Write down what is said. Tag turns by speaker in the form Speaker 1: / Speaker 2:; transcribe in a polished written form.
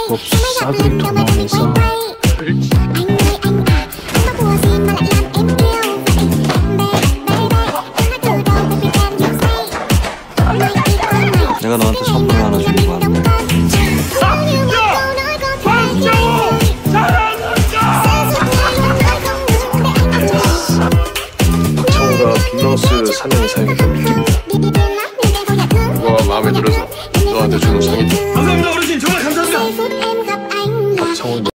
Speaker 1: 뭐 싸그리 도망해서 내가 너한테 선물 하나 주려고 하는데. 박창호가 빅마우스 사냥의 사용이 이거 마음에 들어서 너한테 주는 상이지.
Speaker 2: 감사합니다 어르신, 정말 감사합니다.
Speaker 1: 박창호